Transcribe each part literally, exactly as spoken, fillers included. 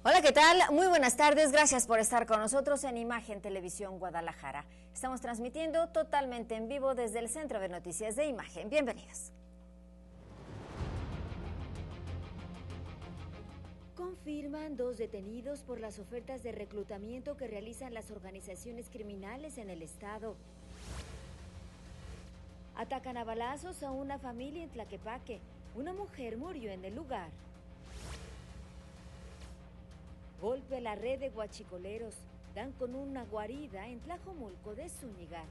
Hola, ¿qué tal? Muy buenas tardes, gracias por estar con nosotros en Imagen Televisión Guadalajara. Estamos transmitiendo totalmente en vivo desde el Centro de Noticias de Imagen. Bienvenidos. Confirman dos detenidos por las ofertas de reclutamiento que realizan las organizaciones criminales en el estado. Atacan a balazos a una familia en Tlaquepaque. Una mujer murió en el lugar. Golpe a la red de guachicoleros. Dan con una guarida en Tlajomulco de Zúñiga.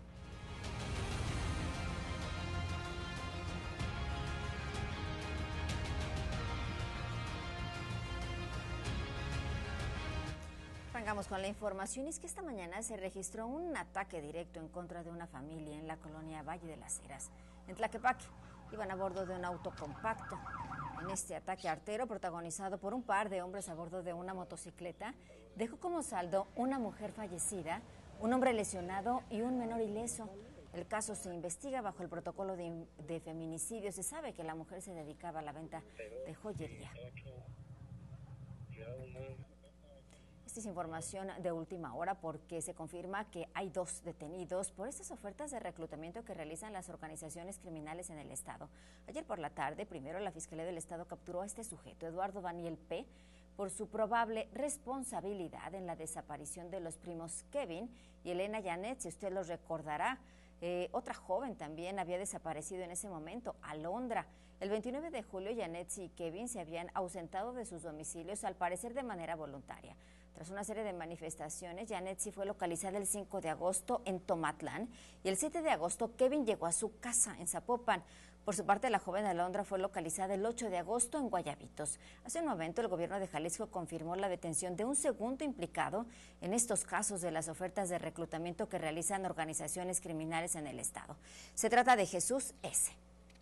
Arrancamos con la información. Es que esta mañana se registró un ataque directo en contra de una familia en la colonia Valle de las Heras, en Tlaquepaque. Iban a bordo de un auto compacto. En este ataque artero, protagonizado por un par de hombres a bordo de una motocicleta, dejó como saldo una mujer fallecida, un hombre lesionado y un menor ileso. El caso se investiga bajo el protocolo de, de feminicidio. Se sabe que la mujer se dedicaba a la venta de joyería. Esta es información de última hora porque se confirma que hay dos detenidos por estas ofertas de reclutamiento que realizan las organizaciones criminales en el estado. Ayer por la tarde, primero la Fiscalía del Estado capturó a este sujeto, Eduardo Daniel P., por su probable responsabilidad en la desaparición de los primos Kevin y Elena Janet. Si usted los recordará, eh, otra joven también había desaparecido en ese momento, Alondra. El veintinueve de julio, Janet y Kevin se habían ausentado de sus domicilios, al parecer de manera voluntaria. Tras una serie de manifestaciones, Janetsi fue localizada el cinco de agosto en Tomatlán y el siete de agosto Kevin llegó a su casa en Zapopan. Por su parte, la joven Alondra fue localizada el ocho de agosto en Guayabitos. Hace un momento, el gobierno de Jalisco confirmó la detención de un segundo implicado en estos casos de las ofertas de reclutamiento que realizan organizaciones criminales en el estado. Se trata de Jesús S.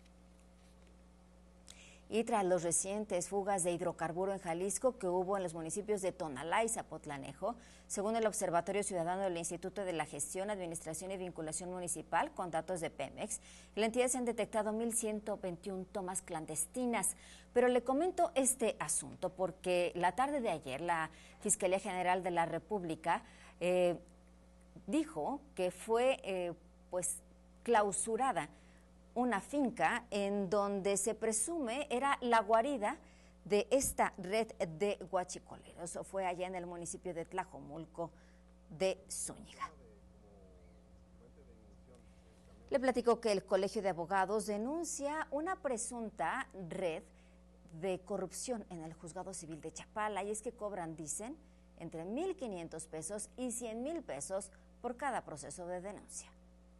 Y tras los recientes fugas de hidrocarburo en Jalisco que hubo en los municipios de Tonalá y Zapotlanejo, según el Observatorio Ciudadano del Instituto de la Gestión, Administración y Vinculación Municipal, con datos de Pemex, en la entidad se han detectado mil ciento veintiuna tomas clandestinas. Pero le comento este asunto porque la tarde de ayer la Fiscalía General de la República eh, dijo que fue eh, pues clausurada una finca en donde se presume era la guarida de esta red de guachicoleros. Fue allá en el municipio de Tlajomulco de Zúñiga. Le platico que el Colegio de Abogados denuncia una presunta red de corrupción en el Juzgado Civil de Chapala, y es que cobran, dicen, entre mil quinientos pesos y cien mil pesos por cada proceso de denuncia.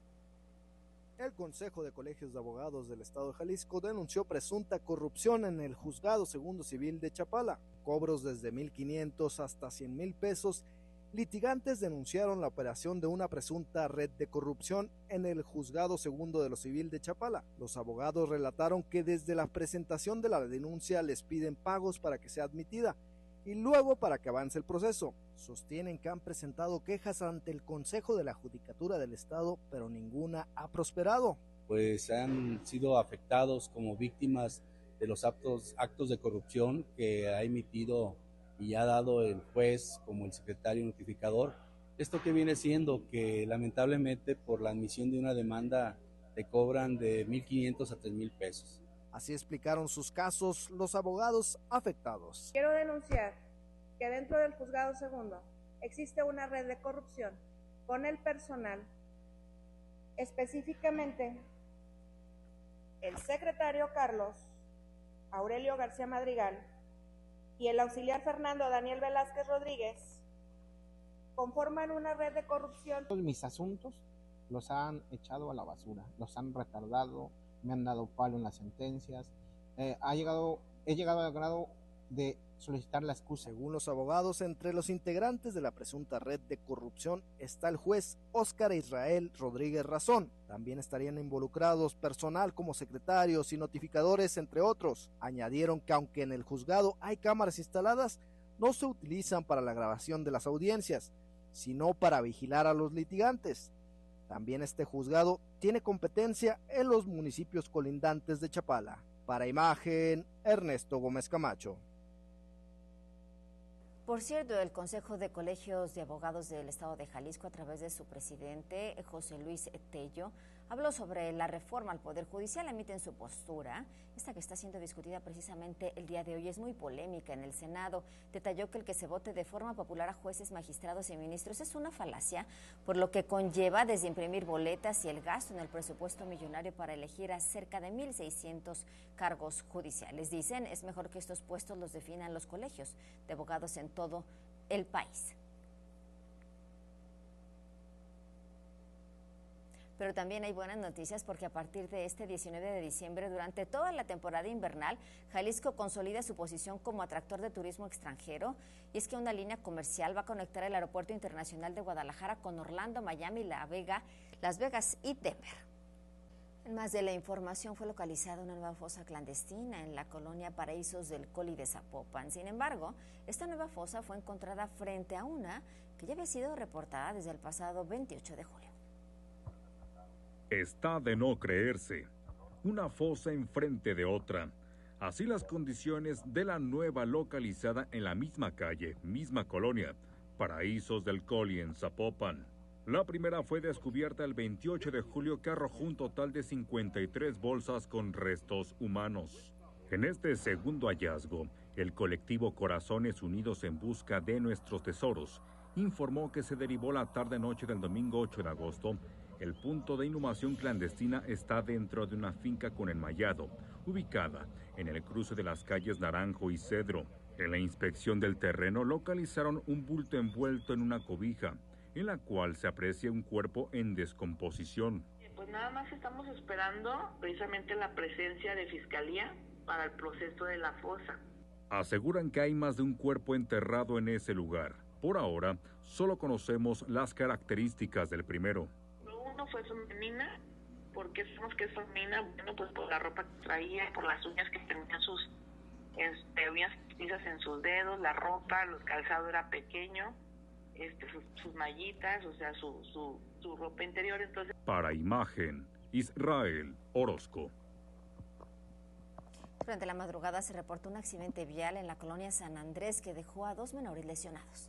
El Consejo de Colegios de Abogados del Estado de Jalisco denunció presunta corrupción en el Juzgado Segundo Civil de Chapala, cobros desde mil quinientos hasta cien mil pesos. Litigantes denunciaron la operación de una presunta red de corrupción en el Juzgado Segundo de lo Civil de Chapala. Los abogados relataron que desde la presentación de la denuncia les piden pagos para que sea admitida y luego para que avance el proceso. Sostienen que han presentado quejas ante el Consejo de la Judicatura del Estado, pero ninguna ha prosperado. Pues han sido afectados como víctimas de los actos, actos de corrupción que ha emitido y ha dado el juez como el secretario notificador. Esto que viene siendo que lamentablemente por la admisión de una demanda te cobran de mil quinientos a tres mil pesos. Así explicaron sus casos los abogados afectados. Quiero denunciar que dentro del Juzgado Segundo existe una red de corrupción con el personal, específicamente el secretario Carlos Aurelio García Madrigal y el auxiliar Fernando Daniel Velázquez Rodríguez, conforman una red de corrupción. Mis asuntos los han echado a la basura, los han retardado, me han dado palo en las sentencias, eh, ha llegado, he llegado al grado de solicitar la excusa. Según los abogados, entre los integrantes de la presunta red de corrupción está el juez Óscar Israel Rodríguez Razón. También estarían involucrados personal como secretarios y notificadores, entre otros. Añadieron que aunque en el juzgado hay cámaras instaladas, no se utilizan para la grabación de las audiencias, sino para vigilar a los litigantes. También este juzgado tiene competencia en los municipios colindantes de Chapala. Para Imagen, Ernesto Gómez Camacho. Por cierto, el Consejo de Colegios de Abogados del Estado de Jalisco, a través de su presidente, José Luis Tello, habló sobre la reforma al Poder Judicial. Emiten su postura, esta que está siendo discutida precisamente el día de hoy. Es muy polémica en el Senado. Detalló que el que se vote de forma popular a jueces, magistrados y ministros es una falacia, por lo que conlleva desde imprimir boletas y el gasto en el presupuesto millonario para elegir a cerca de mil seiscientos cargos judiciales. Dicen, es mejor que estos puestos los definan los colegios de abogados en todo el país. Pero también hay buenas noticias porque a partir de este diecinueve de diciembre, durante toda la temporada invernal, Jalisco consolida su posición como atractor de turismo extranjero, y es que una línea comercial va a conectar el Aeropuerto Internacional de Guadalajara con Orlando, Miami, La Vega, Las Vegas y Denver. En más de la información, fue localizada una nueva fosa clandestina en la colonia Paraísos del Coli de Zapopan. Sin embargo, esta nueva fosa fue encontrada frente a una que ya había sido reportada desde el pasado veintiocho de julio. Está de no creerse, una fosa enfrente de otra. Así las condiciones de la nueva localizada en la misma calle, misma colonia, Paraísos del Coli en Zapopan. La primera fue descubierta el veintiocho de julio, que arrojó un total de cincuenta y tres bolsas con restos humanos. En este segundo hallazgo, el colectivo Corazones Unidos en Busca de Nuestros Tesoros informó que se derivó la tarde-noche del domingo ocho de agosto. El punto de inhumación clandestina está dentro de una finca con enmayado, ubicada en el cruce de las calles Naranjo y Cedro. En la inspección del terreno localizaron un bulto envuelto en una cobija, en la cual se aprecia un cuerpo en descomposición. Pues nada más estamos esperando precisamente la presencia de Fiscalía para el proceso de la fosa. Aseguran que hay más de un cuerpo enterrado en ese lugar. Por ahora, solo conocemos las características del primero. Uno fue femenina. ¿Por qué sabemos que es femenina? Bueno, pues por la ropa que traía, por las uñas que tenía sus este, uñas postizas en sus dedos, la ropa, el calzado era pequeño, este, sus, sus mallitas, o sea, su, su, su ropa interior. Entonces, para Imagen, Israel Orozco. Durante la madrugada se reportó un accidente vial en la colonia San Andrés que dejó a dos menores lesionados.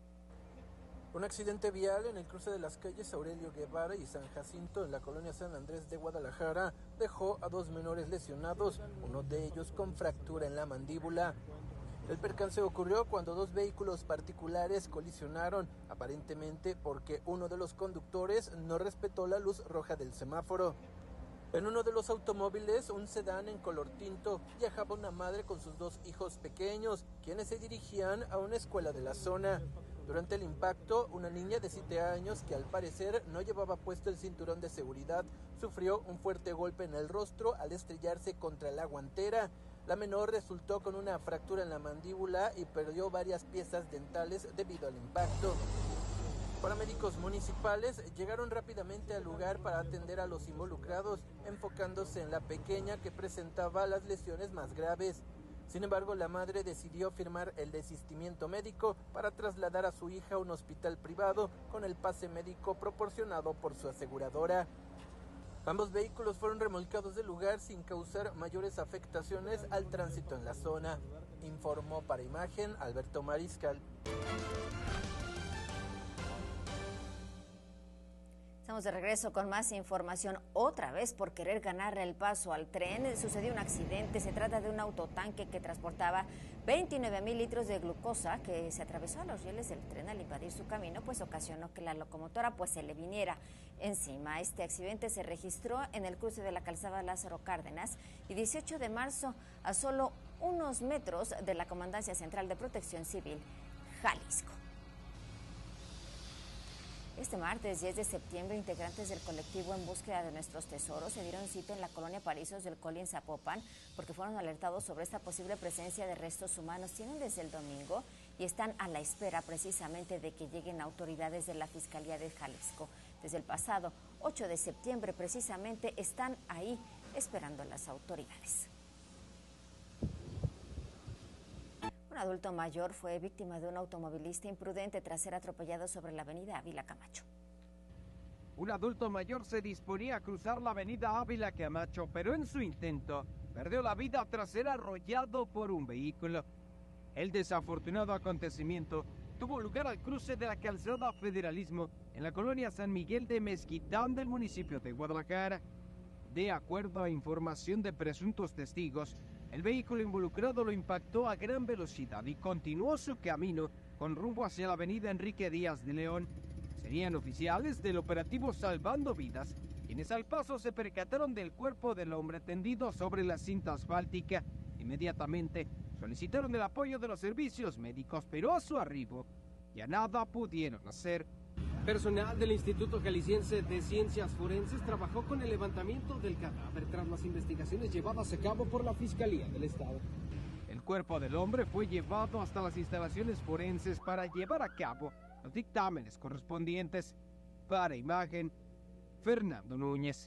Un accidente vial en el cruce de las calles Aurelio Guevara y San Jacinto en la colonia San Andrés de Guadalajara dejó a dos menores lesionados, uno de ellos con fractura en la mandíbula. El percance ocurrió cuando dos vehículos particulares colisionaron, aparentemente porque uno de los conductores no respetó la luz roja del semáforo. En uno de los automóviles, un sedán en color tinto, viajaba una madre con sus dos hijos pequeños, quienes se dirigían a una escuela de la zona. Durante el impacto, una niña de siete años, que al parecer no llevaba puesto el cinturón de seguridad, sufrió un fuerte golpe en el rostro al estrellarse contra la guantera. La menor resultó con una fractura en la mandíbula y perdió varias piezas dentales debido al impacto. Paramédicos municipales llegaron rápidamente al lugar para atender a los involucrados, enfocándose en la pequeña que presentaba las lesiones más graves. Sin embargo, la madre decidió firmar el desistimiento médico para trasladar a su hija a un hospital privado con el pase médico proporcionado por su aseguradora. Ambos vehículos fueron remolcados del lugar sin causar mayores afectaciones al tránsito en la zona. Informó para Imagen Alberto Mariscal. Estamos de regreso con más información. Otra vez, por querer ganar el paso al tren, sucedió un accidente. Se trata de un autotanque que transportaba veintinueve mil litros de glucosa que se atravesó a los rieles del tren al invadir su camino, pues ocasionó que la locomotora pues se le viniera encima. Este accidente se registró en el cruce de la calzada Lázaro Cárdenas y dieciocho de marzo, a solo unos metros de la Comandancia Central de Protección Civil, Jalisco. Este martes diez de septiembre, integrantes del colectivo En Búsqueda de Nuestros Tesoros se dieron cita en la colonia Paraísos del Coli en Zapopan porque fueron alertados sobre esta posible presencia de restos humanos. Tienen desde el domingo y están a la espera precisamente de que lleguen autoridades de la Fiscalía de Jalisco. Desde el pasado ocho de septiembre precisamente están ahí esperando a las autoridades. Un adulto mayor fue víctima de un automovilista imprudente tras ser atropellado sobre la avenida Ávila Camacho. Un adulto mayor se disponía a cruzar la avenida Ávila Camacho, pero en su intento perdió la vida tras ser arrollado por un vehículo. El desafortunado acontecimiento tuvo lugar al cruce de la calzada Federalismo en la colonia San Miguel de Mezquitán del municipio de Guadalajara. De acuerdo a información de presuntos testigos, el vehículo involucrado lo impactó a gran velocidad y continuó su camino con rumbo hacia la avenida Enrique Díaz de León. Serían oficiales del operativo Salvando Vidas quienes al paso se percataron del cuerpo del hombre tendido sobre la cinta asfáltica. Inmediatamente solicitaron el apoyo de los servicios médicos, pero a su arribo ya nada pudieron hacer. Personal del Instituto Jalisciense de Ciencias Forenses trabajó con el levantamiento del cadáver tras las investigaciones llevadas a cabo por la Fiscalía del Estado. El cuerpo del hombre fue llevado hasta las instalaciones forenses para llevar a cabo los dictámenes correspondientes. Para Imagen, Fernando Núñez.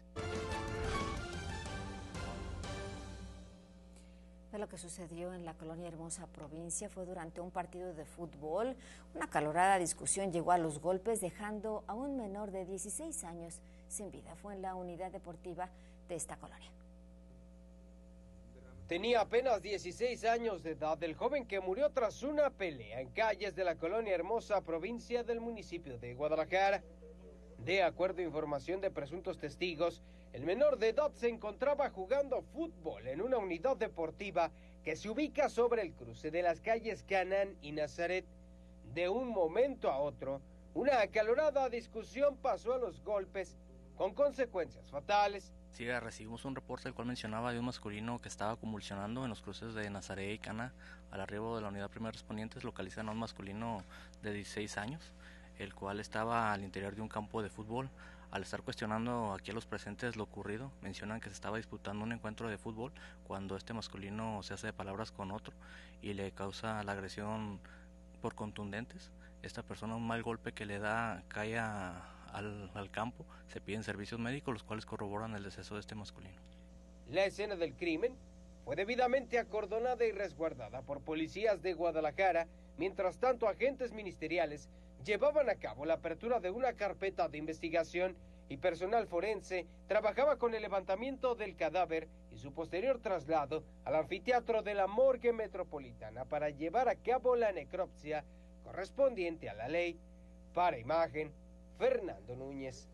De lo que sucedió en la colonia Hermosa Provincia fue durante un partido de fútbol. Una acalorada discusión llegó a los golpes, dejando a un menor de dieciséis años sin vida. Fue en la unidad deportiva de esta colonia. Tenía apenas dieciséis años de edad el joven que murió tras una pelea en calles de la colonia Hermosa Provincia del municipio de Guadalajara. De acuerdo a información de presuntos testigos, el menor de edad se encontraba jugando fútbol en una unidad deportiva que se ubica sobre el cruce de las calles Canaán y Nazaret. De un momento a otro, una acalorada discusión pasó a los golpes, con consecuencias fatales. Sí, recibimos un reporte el cual mencionaba de un masculino que estaba convulsionando en los cruces de Nazaret y Cana. Al arribo de la unidad primeros respondientes localizan a un masculino de dieciséis años, el cual estaba al interior de un campo de fútbol. Al estar cuestionando aquí a los presentes lo ocurrido, mencionan que se estaba disputando un encuentro de fútbol cuando este masculino se hace de palabras con otro y le causa la agresión por contundentes. Esta persona, un mal golpe que le da, cae a, al, al campo. Se piden servicios médicos, los cuales corroboran el deceso de este masculino. La escena del crimen fue debidamente acordonada y resguardada por policías de Guadalajara. Mientras tanto, agentes ministeriales llevaban a cabo la apertura de una carpeta de investigación y personal forense trabajaba con el levantamiento del cadáver y su posterior traslado al anfiteatro de la Morgue Metropolitana para llevar a cabo la necropsia correspondiente a la ley. Para Imagen, Fernando Núñez.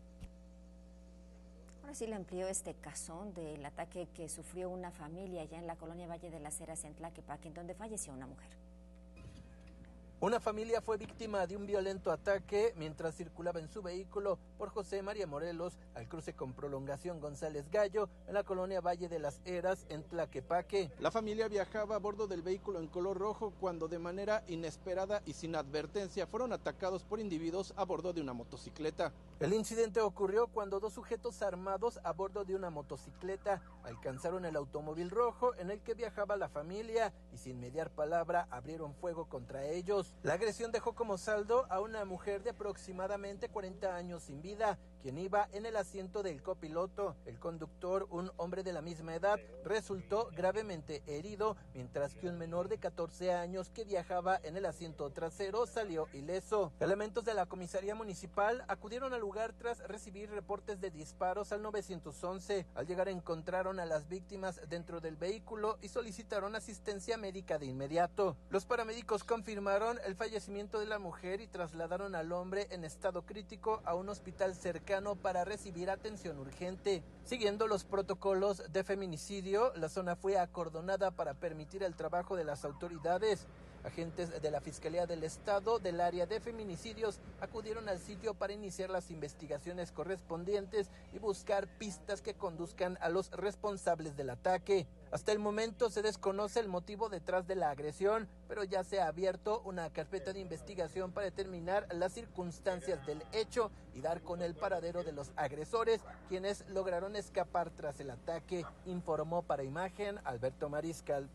Ahora sí le amplió este caso del ataque que sufrió una familia allá en la colonia Valle de las Heras en Tlaquepaque, en donde falleció una mujer. Una familia fue víctima de un violento ataque mientras circulaba en su vehículo por José María Morelos al cruce con Prolongación González Gallo en la colonia Valle de las Heras en Tlaquepaque. La familia viajaba a bordo del vehículo en color rojo cuando de manera inesperada y sin advertencia fueron atacados por individuos a bordo de una motocicleta. El incidente ocurrió cuando dos sujetos armados a bordo de una motocicleta alcanzaron el automóvil rojo en el que viajaba la familia y sin mediar palabra abrieron fuego contra ellos. La agresión dejó como saldo a una mujer de aproximadamente cuarenta años sin vida, quien iba en el asiento del copiloto. El conductor, un hombre de la misma edad, resultó gravemente herido, mientras que un menor de catorce años que viajaba en el asiento trasero salió ileso. Elementos de la comisaría municipal acudieron al lugar tras recibir reportes de disparos al nueve once. Al llegar encontraron a las víctimas dentro del vehículo y solicitaron asistencia médica de inmediato. Los paramédicos confirmaron el fallecimiento de la mujer y trasladaron al hombre en estado crítico a un hospital cercano para recibir atención urgente. Siguiendo los protocolos de feminicidio, la zona fue acordonada para permitir el trabajo de las autoridades. Agentes de la Fiscalía del Estado del área de feminicidios acudieron al sitio para iniciar las investigaciones correspondientes y buscar pistas que conduzcan a los responsables del ataque. Hasta el momento se desconoce el motivo detrás de la agresión, pero ya se ha abierto una carpeta de investigación para determinar las circunstancias del hecho y dar con el paradero de los agresores, quienes lograron escapar tras el ataque, informó para Imagen Alberto Mariscal.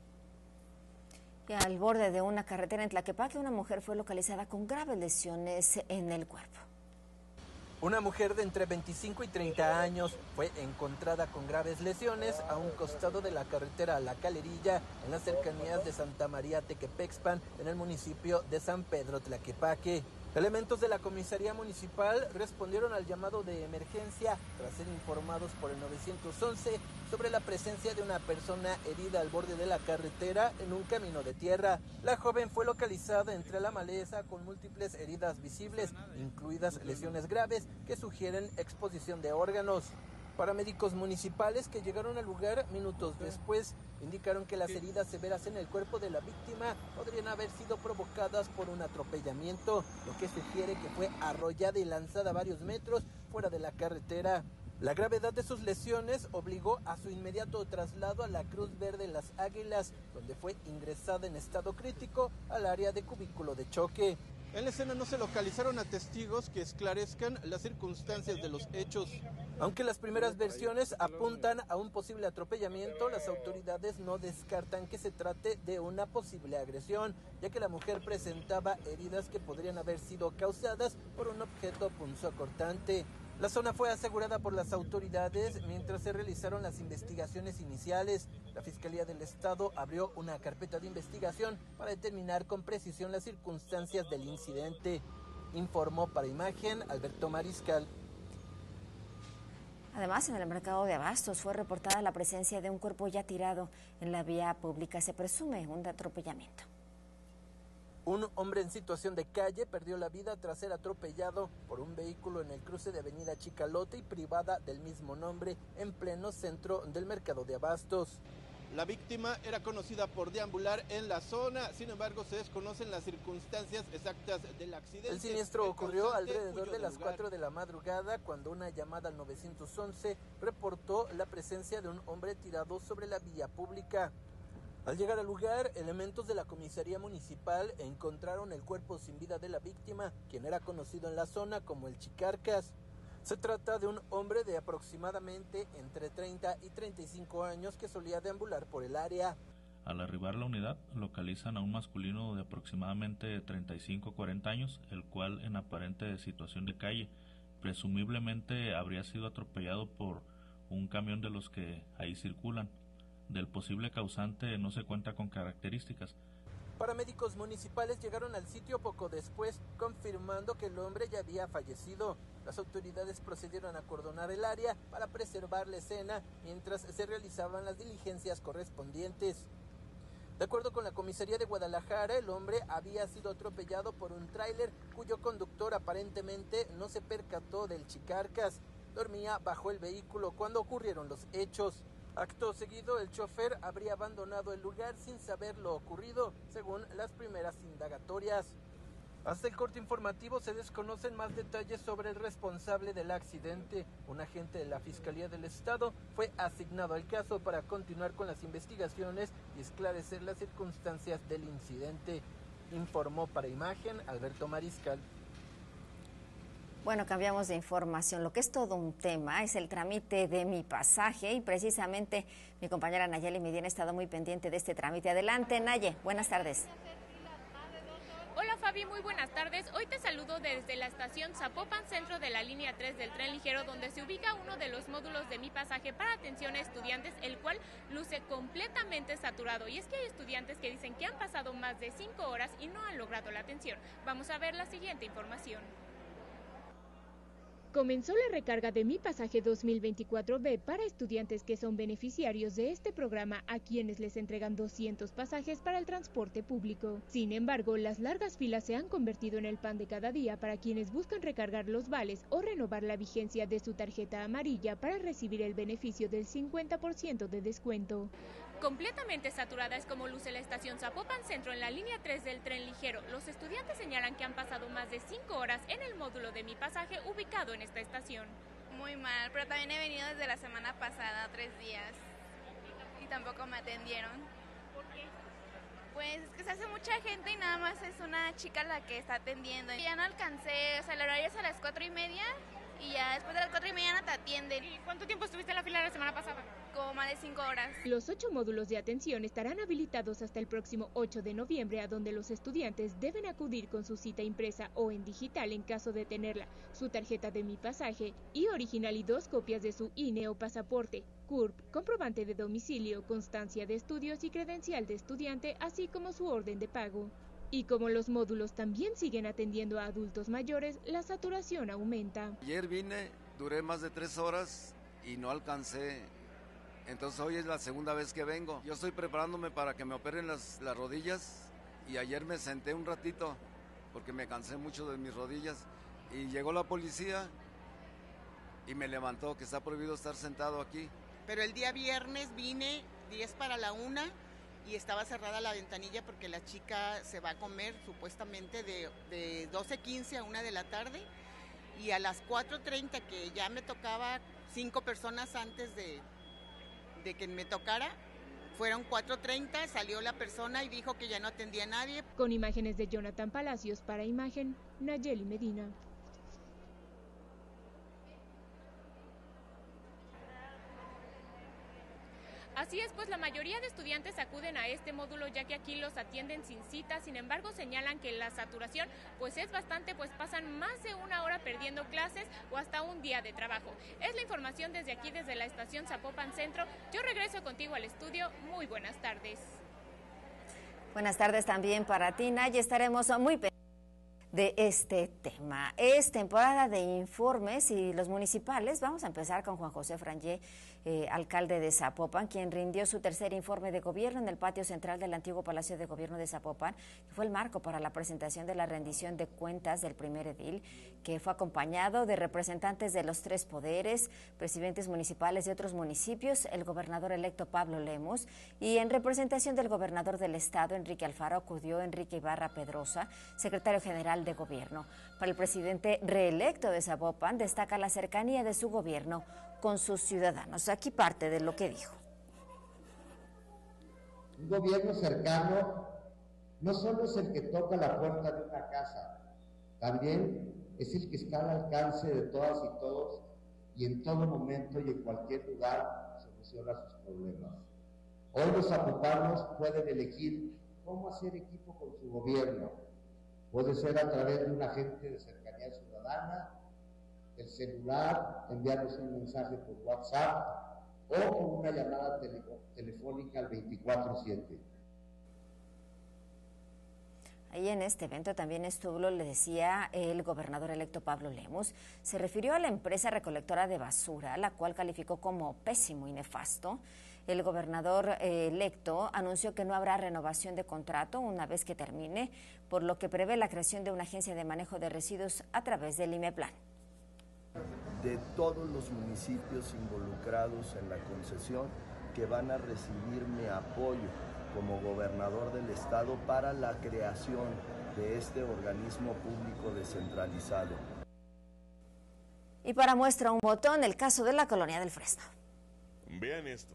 Y al borde de una carretera en Tlaquepaque, una mujer fue localizada con graves lesiones en el cuerpo. Una mujer de entre veinticinco y treinta años fue encontrada con graves lesiones a un costado de la carretera La Calerilla, en las cercanías de Santa María Tequepexpan, en el municipio de San Pedro Tlaquepaque. Elementos de la comisaría municipal respondieron al llamado de emergencia tras ser informados por el nueve once sobre la presencia de una persona herida al borde de la carretera en un camino de tierra. La joven fue localizada entre la maleza con múltiples heridas visibles, incluidas lesiones graves que sugieren exposición de órganos. Paramédicos municipales que llegaron al lugar minutos después indicaron que las heridas severas en el cuerpo de la víctima podrían haber sido provocadas por un atropellamiento, lo que sugiere que fue arrollada y lanzada varios metros fuera de la carretera. La gravedad de sus lesiones obligó a su inmediato traslado a la Cruz Verde Las Águilas, donde fue ingresada en estado crítico al área de cubículo de choque. En la escena no se localizaron a testigos que esclarezcan las circunstancias de los hechos. Aunque las primeras versiones apuntan a un posible atropellamiento, las autoridades no descartan que se trate de una posible agresión, ya que la mujer presentaba heridas que podrían haber sido causadas por un objeto punzocortante. La zona fue asegurada por las autoridades mientras se realizaron las investigaciones iniciales. La Fiscalía del Estado abrió una carpeta de investigación para determinar con precisión las circunstancias del incidente. Informó para Imagen Alberto Mariscal. Además, en el mercado de abastos fue reportada la presencia de un cuerpo ya tirado en la vía pública. Se presume un atropellamiento. Un hombre en situación de calle perdió la vida tras ser atropellado por un vehículo en el cruce de Avenida Chicalote y Privada del mismo nombre, en pleno centro del mercado de abastos. La víctima era conocida por deambular en la zona, sin embargo se desconocen las circunstancias exactas del accidente. El siniestro ocurrió alrededor de las cuatro de la madrugada, cuando una llamada al nueve once reportó la presencia de un hombre tirado sobre la vía pública. Al llegar al lugar, elementos de la comisaría municipal encontraron el cuerpo sin vida de la víctima, quien era conocido en la zona como el Chicarcas. Se trata de un hombre de aproximadamente entre treinta y treinta y cinco años que solía deambular por el área. Al arribar la unidad, localizan a un masculino de aproximadamente treinta y cinco a cuarenta años, el cual en aparente situación de calle. Presumiblemente habría sido atropellado por un camión de los que ahí circulan. Del posible causante no se cuenta con características. Paramédicos municipales llegaron al sitio poco después, confirmando que el hombre ya había fallecido. Las autoridades procedieron a acordonar el área para preservar la escena mientras se realizaban las diligencias correspondientes. De acuerdo con la comisaría de Guadalajara, el hombre había sido atropellado por un tráiler cuyo conductor aparentemente no se percató del Chicarcas. Dormía bajo el vehículo cuando ocurrieron los hechos. Acto seguido, el chofer habría abandonado el lugar sin saber lo ocurrido, según las primeras indagatorias. Hasta el corte informativo se desconocen más detalles sobre el responsable del accidente. Un agente de la Fiscalía del Estado fue asignado al caso para continuar con las investigaciones y esclarecer las circunstancias del incidente. Informó para Imagen Alberto Mariscal. Bueno, cambiamos de información. Lo que es todo un tema es el trámite de mi pasaje y precisamente mi compañera Nayeli Medina ha estado muy pendiente de este trámite. Adelante, Naye. Buenas tardes. Hola Fabi, muy buenas tardes. Hoy te saludo desde la estación Zapopan, centro de la línea tres del tren ligero, donde se ubica uno de los módulos de Mi Pasaje para atención a estudiantes, el cual luce completamente saturado. Y es que hay estudiantes que dicen que han pasado más de cinco horas y no han logrado la atención. Vamos a ver la siguiente información. Comenzó la recarga de Mi Pasaje dos mil veinticuatro B para estudiantes que son beneficiarios de este programa, a quienes les entregan doscientos pasajes para el transporte público. Sin embargo, las largas filas se han convertido en el pan de cada día para quienes buscan recargar los vales o renovar la vigencia de su tarjeta amarilla para recibir el beneficio del cincuenta por ciento de descuento. Completamente saturada es como luce la estación Zapopan Centro en la línea tres del tren ligero. Los estudiantes señalan que han pasado más de cinco horas en el módulo de Mi Pasaje ubicado en esta estación. Muy mal, pero también he venido desde la semana pasada, tres días, y tampoco me atendieron. ¿Por qué? Pues es que se hace mucha gente y nada más es una chica la que está atendiendo. Ya no alcancé, o sea, el horario es a las cuatro y media y ya después de las cuatro y media no te atienden. ¿Y cuánto tiempo estuviste en la fila la semana pasada? Como más de cinco horas. Los ocho módulos de atención estarán habilitados hasta el próximo ocho de noviembre, a donde los estudiantes deben acudir con su cita impresa o en digital en caso de tenerla, su tarjeta de Mi Pasaje y original y dos copias de su I N E o pasaporte, C U R P, comprobante de domicilio, constancia de estudios y credencial de estudiante, así como su orden de pago. Y como los módulos también siguen atendiendo a adultos mayores, la saturación aumenta. Ayer vine, duré más de tres horas y no alcancé. Entonces hoy es la segunda vez que vengo. Yo estoy preparándome para que me operen las, las rodillas y ayer me senté un ratito porque me cansé mucho de mis rodillas y llegó la policía y me levantó que está prohibido estar sentado aquí. Pero el día viernes vine diez para la una y estaba cerrada la ventanilla porque la chica se va a comer supuestamente de, de doce quince a una de la tarde y a las cuatro treinta, que ya me tocaba cinco personas antes de, de que me tocara, fueron cuatro treinta, salió la persona y dijo que ya no atendía a nadie. Con imágenes de Jonathan Palacios para Imagen, Nayeli Medina. Así es, pues la mayoría de estudiantes acuden a este módulo ya que aquí los atienden sin cita. Sin embargo, señalan que la saturación pues es bastante, pues pasan más de una hora perdiendo clases o hasta un día de trabajo. Es la información desde aquí, desde la estación Zapopan Centro. Yo regreso contigo al estudio. Muy buenas tardes. Buenas tardes también para ti, Nay. Estaremos muy pendientes de este tema. Es temporada de informes y los municipales. Vamos a empezar con Juan José Frangé, eh, alcalde de Zapopan, quien rindió su tercer informe de gobierno en el patio central del antiguo Palacio de Gobierno de Zapopan, que fue el marco para la presentación de la rendición de cuentas del primer edil, que fue acompañado de representantes de los tres poderes, presidentes municipales de otros municipios, el gobernador electo Pablo Lemus, y en representación del gobernador del estado, Enrique Alfaro, acudió Enrique Ibarra Pedrosa, secretario general de Gobierno. Para el presidente reelecto de Zapopan, destaca la cercanía de su gobierno con sus ciudadanos. Aquí parte de lo que dijo. Un gobierno cercano no solo es el que toca la puerta de una casa, también es el que está al alcance de todas y todos y en todo momento y en cualquier lugar soluciona sus problemas. Hoy los zapopanos pueden elegir cómo hacer equipo con su gobierno. Puede ser a través de un agente de cercanía ciudadana, el celular, enviarnos un mensaje por WhatsApp o con una llamada tele, telefónica al veinticuatro siete. Ahí en este evento también estuvo, le decía el gobernador electo Pablo Lemus, se refirió a la empresa recolectora de basura, la cual calificó como pésimo y nefasto. El gobernador eh, electo anunció que no habrá renovación de contrato una vez que termine, por lo que prevé la creación de una agencia de manejo de residuos a través del IMEPLAN. De todos los municipios involucrados en la concesión que van a recibir mi apoyo como gobernador del estado para la creación de este organismo público descentralizado. Y para muestra un botón, el caso de la Colonia del Fresno. Vean esto.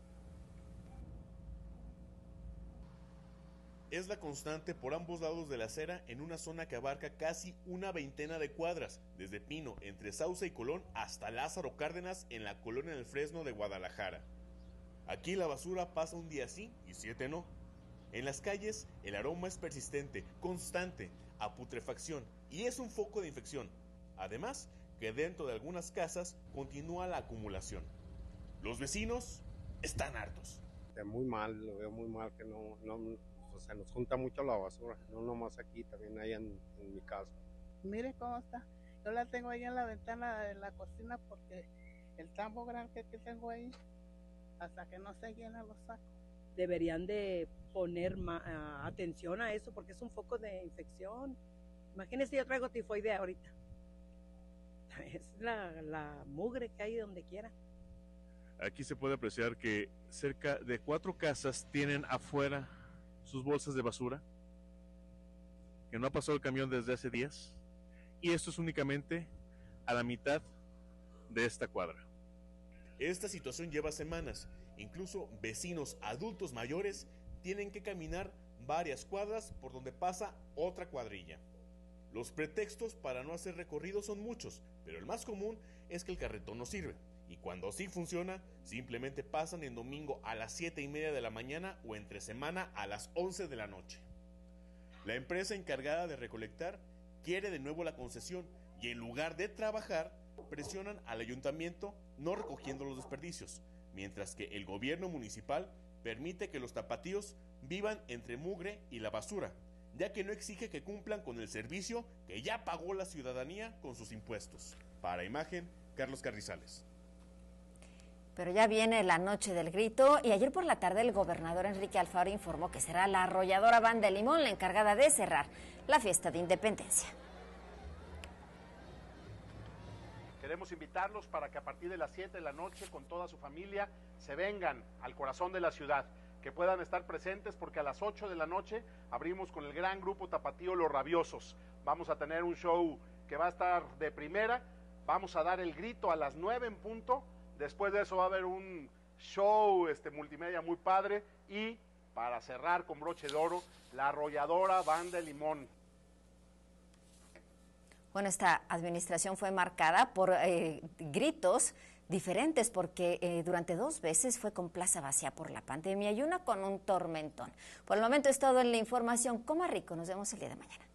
Es la constante por ambos lados de la acera en una zona que abarca casi una veintena de cuadras, desde Pino, entre Sauce y Colón, hasta Lázaro Cárdenas, en la Colonia del Fresno de Guadalajara. Aquí la basura pasa un día sí y siete no. En las calles el aroma es persistente, constante, a putrefacción y es un foco de infección. Además, que dentro de algunas casas continúa la acumulación. Los vecinos están hartos. Muy mal, lo veo muy mal que no, no, o sea, nos junta mucho la basura, no nomás aquí, también ahí en, en mi casa. Mire cómo está, yo la tengo ahí en la ventana de la cocina porque el tambo grande que tengo ahí, hasta que no se llena los sacos. Deberían de poner ma, uh, atención a eso porque es un foco de infección. Imagínense, yo traigo tifoidea ahorita. Es la, la mugre que hay donde quiera. Aquí se puede apreciar que cerca de cuatro casas tienen afuera sus bolsas de basura, que no ha pasado el camión desde hace días, y esto es únicamente a la mitad de esta cuadra. Esta situación lleva semanas, incluso vecinos adultos mayores tienen que caminar varias cuadras por donde pasa otra cuadrilla. Los pretextos para no hacer recorrido son muchos, pero el más común es que el carretón no sirve. Y cuando sí funciona, simplemente pasan en domingo a las siete y media de la mañana o entre semana a las once de la noche. La empresa encargada de recolectar quiere de nuevo la concesión y en lugar de trabajar, presionan al ayuntamiento no recogiendo los desperdicios, mientras que el gobierno municipal permite que los tapatíos vivan entre mugre y la basura, ya que no exige que cumplan con el servicio que ya pagó la ciudadanía con sus impuestos. Para Imagen, Carlos Carrizales. Pero ya viene la noche del grito y ayer por la tarde el gobernador Enrique Alfaro informó que será la arrolladora Banda de Limón la encargada de cerrar la fiesta de Independencia. Queremos invitarlos para que a partir de las siete de la noche con toda su familia se vengan al corazón de la ciudad, que puedan estar presentes porque a las ocho de la noche abrimos con el gran grupo tapatío Los Rabiosos. Vamos a tener un show que va a estar de primera, vamos a dar el grito a las nueve en punto. Después de eso va a haber un show este, multimedia muy padre y para cerrar con broche de oro, la arrolladora Banda de Limón. Bueno, esta administración fue marcada por eh, gritos diferentes porque eh, durante dos veces fue con plaza vacía por la pandemia y una con un tormentón. Por el momento es todo en la información. Coma rico, nos vemos el día de mañana.